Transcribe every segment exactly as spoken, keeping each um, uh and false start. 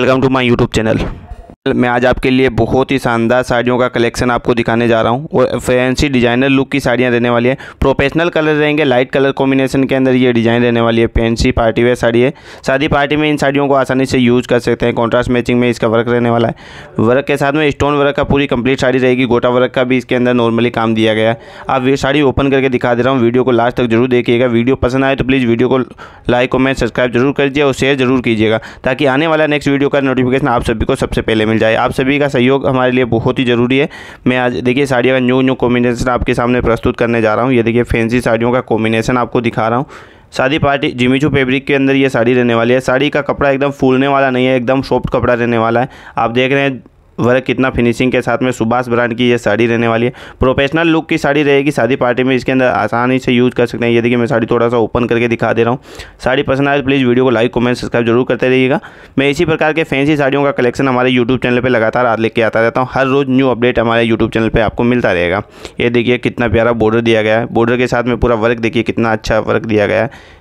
Welcome to my YouTube channel. मैं आज आपके लिए बहुत ही शानदार साड़ियों का कलेक्शन आपको दिखाने जा रहा हूं और फैंसी डिजाइनर लुक की साड़ियां रहने वाली है। प्रोफेशनल कलर रहेंगे, लाइट कलर कॉम्बिनेशन के अंदर ये डिज़ाइन रहने वाली है। फैंसी पार्टी वेयर साड़ी है। शादी पार्टी में इन साड़ियों को आसानी से यूज़ कर सकते हैं। कॉन्ट्रास्ट मैचिंग में इसका वर्क रहने वाला है। वर्क के साथ में स्टोन वर्क का पूरी कंप्लीट साड़ी रहेगी। गोटा वर्क का भी इसके अंदर नॉर्मली काम दिया गया है। आप ये साड़ी ओपन करके दिखा दे रहा हूँ, वीडियो को लास्ट तक जरूर देखिएगा। वीडियो पसंद आए तो प्लीज़ वीडियो को लाइक कमेंट सब्सक्राइब जरूर कीजिए और शेयर जरूर कीजिएगा, ताकि आने वाला नेक्स्ट वीडियो का नोटिफिकेशन आप सभी को सबसे पहले मिल जाए। आप सभी का सहयोग हमारे लिए बहुत ही ज़रूरी है। मैं आज देखिए साड़ियों का न्यू न्यू कॉम्बिनेशन आपके सामने प्रस्तुत करने जा रहा हूँ। ये देखिए फैंसी साड़ियों का कॉम्बिनेशन आपको दिखा रहा हूँ। शादी पार्टी जिमीचू फैब्रिक के अंदर ये साड़ी रहने वाली है। साड़ी का कपड़ा एकदम फूलने वाला नहीं है, एकदम सॉफ्ट कपड़ा रहने वाला है। आप देख रहे हैं वर्क कितना फिनिशिंग के साथ में सुभाष ब्रांड की ये साड़ी रहने वाली है। प्रोफेशनल लुक की साड़ी रहेगी। शादी पार्टी में इसके अंदर आसानी से यूज़ कर सकते हैं। ये देखिए मैं साड़ी थोड़ा सा ओपन करके दिखा दे रहा हूँ। साड़ी पसंद आए तो प्लीज़ वीडियो को लाइक कमेंट सब्सक्राइब जरूर करते रहिएगा। मैं इसी प्रकार के फैंसी साड़ियों का कलेक्शन हमारे यूट्यूब चैनल पर लगातार आज लेके आता रहता हूँ। हर रोज़ न्यू अपडेट हमारे यूट्यूब चैनल पर आपको मिलता रहेगा। ये देखिए कितना प्यारा बॉर्डर दिया गया है। बॉर्डर के साथ में पूरा वर्क देखिए कितना अच्छा वर्क दिया गया है।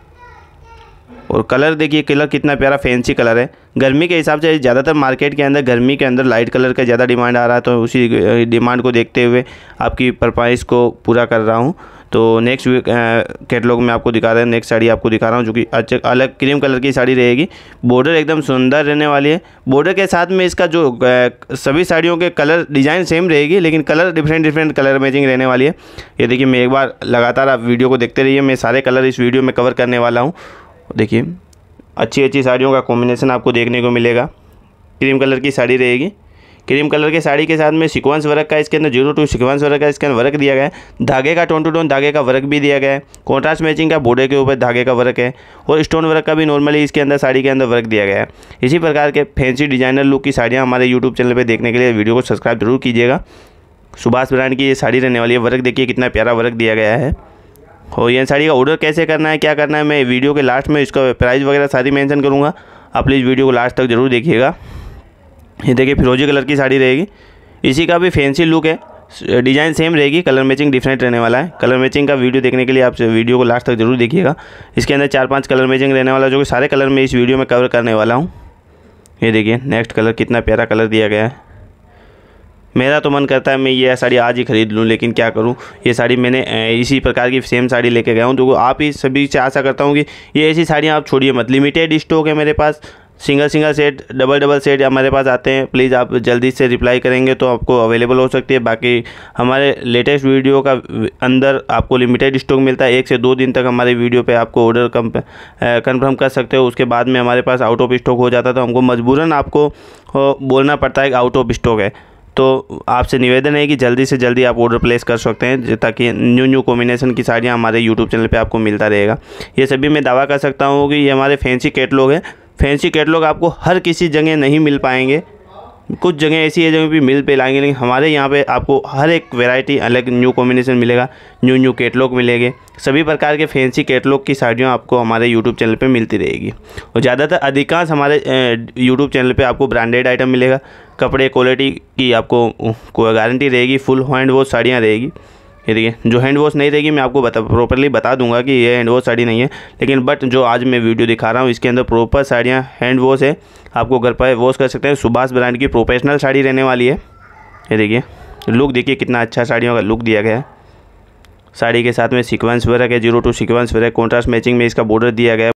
और कलर देखिए, कलर कितना प्यारा फैंसी कलर है। गर्मी के हिसाब से ज़्यादातर मार्केट के अंदर गर्मी के अंदर लाइट कलर का ज़्यादा डिमांड आ रहा है, तो उसी डिमांड को देखते हुए आपकी परफॉर्मेंस को पूरा कर रहा हूँ। तो नेक्स्ट कैटलॉग में आपको दिखा रहे हैं, नेक्स्ट साड़ी आपको दिखा रहा हूँ, जो कि अच्छा अलग क्रीम कलर की साड़ी रहेगी। बॉर्डर एकदम सुंदर रहने वाली है। बॉर्डर के साथ में इसका जो सभी साड़ियों के कलर डिज़ाइन सेम रहेगी, लेकिन colour different different colour matching रहने वाली है। ये देखिए मैं एक बार लगातार आप वीडियो को देखते रहिए, मैं सारे कलर इस वीडियो में कवर करने वाला हूँ। देखिए अच्छी अच्छी साड़ियों का कॉम्बिनेशन आपको देखने को मिलेगा। क्रीम कलर की साड़ी रहेगी। क्रीम कलर की साड़ी के साथ में सीक्वेंस वर्क का इसके अंदर जीरो टू सीक्वेंस वर्क का इसके अंदर वर्क दिया गया है। धागे का टोन टू टोन धागे का वर्क भी दिया गया है। कॉन्ट्रास्ट मैचिंग का बॉर्डर के ऊपर धागे का वर्क है और स्टोन वर्क का भी नॉर्मली इसके अंदर साड़ी के अंदर वर्क दिया गया है। इसी प्रकार के फैंसी डिजाइनर लुक की साड़ियाँ हमारे यूट्यूब चैनल पर देखने के लिए वीडियो को सब्सक्राइब जरूर कीजिएगा। सुभाष ब्रांड की ये साड़ी रहने वाली है। वर्क देखिए कितना प्यारा वर्क दिया गया है। और ये साड़ी का ऑर्डर कैसे करना है, क्या करना है, मैं वीडियो के लास्ट में इसका प्राइस वगैरह सारी मेंशन करूँगा। आप प्लीज़ वीडियो को लास्ट तक जरूर देखिएगा। ये देखिए फिरोजी कलर की साड़ी रहेगी। इसी का भी फैंसी लुक है। डिज़ाइन सेम रहेगी, कलर मैचिंग डिफरेंट रहने वाला है। कलर मैचिंग का वीडियो देखने के लिए आप वीडियो को लास्ट तक जरूर देखिएगा। इसके अंदर चार पाँच कलर मैचिंग रहने वाला, जो कि सारे कलर मैं इस वीडियो में कवर करने वाला हूँ। ये देखिए नेक्स्ट कलर कितना प्यारा कलर दिया गया है। मेरा तो मन करता है मैं ये साड़ी आज ही ख़रीद लूँ, लेकिन क्या करूँ, ये साड़ी मैंने इसी प्रकार की सेम साड़ी लेके गया हूँ। तो आप ही सभी से आशा करता हूँ कि ये ऐसी साड़ियाँ आप छोड़िए मत। लिमिटेड स्टॉक है मेरे पास। Single single set, double double set हमारे पास आते हैं। प्लीज़ आप जल्दी से रिप्लाई करेंगे तो आपको अवेलेबल हो सकती है। बाकी हमारे लेटेस्ट वीडियो का अंदर आपको लिमिटेड स्टॉक मिलता है। एक से दो दिन तक हमारे वीडियो पे आपको ऑर्डर कंफर्म कर सकते हो। उसके बाद में हमारे पास आउट ऑफ स्टॉक हो जाता है, तो हमको मजबूरन आपको बोलना पड़ता है कि आउट ऑफ स्टॉक है। तो आपसे निवेदन है कि जल्दी से जल्दी आप ऑर्डर प्लेस कर सकते हैं, ताकि न्यू न्यू कॉम्बिनेशन की साड़ियाँ हमारे यूट्यूब चैनल पे आपको मिलता रहेगा। ये सभी मैं दावा कर सकता हूँ कि ये हमारे फैंसी कैटलॉग है। फैंसी कैटलॉग आपको हर किसी जगह नहीं मिल पाएंगे। कुछ जगह ऐसी है जगह भी मिल पे लाएंगे, लेकिन हमारे यहाँ पे आपको हर एक वैरायटी अलग न्यू कॉम्बिनेशन मिलेगा। न्यू न्यू कैटलॉग मिलेंगे। सभी प्रकार के फैंसी कैटलॉग की साड़ियाँ आपको हमारे यूट्यूब चैनल पे मिलती रहेगी। और ज़्यादातर अधिकांश हमारे यूट्यूब चैनल पे आपको ब्रांडेड आइटम मिलेगा। कपड़े क्वालिटी की आपको गारंटी रहेगी। फुल हैंड वॉश साड़ियाँ रहेगी। ये देखिए जो हैंड वॉश नहीं रहेगी मैं आपको बता प्रॉपरली बता दूंगा कि ये हैंड वॉश साड़ी नहीं है, लेकिन बट जो आज मैं वीडियो दिखा रहा हूँ इसके अंदर प्रॉपर साड़ियाँ हैंड वॉश है। आपको घर पर वॉश कर सकते हैं। सुभाष ब्रांड की प्रोफेशनल साड़ी रहने वाली है। ये देखिए लुक देखिए कितना अच्छा साड़ियों का लुक दिया गया है। साड़ी के साथ में सीक्वेंस वर्क है, जीरो टू सीक्वेंस वर्क है। कॉन्ट्रास्ट मैचिंग में इसका बॉर्डर दिया गया है।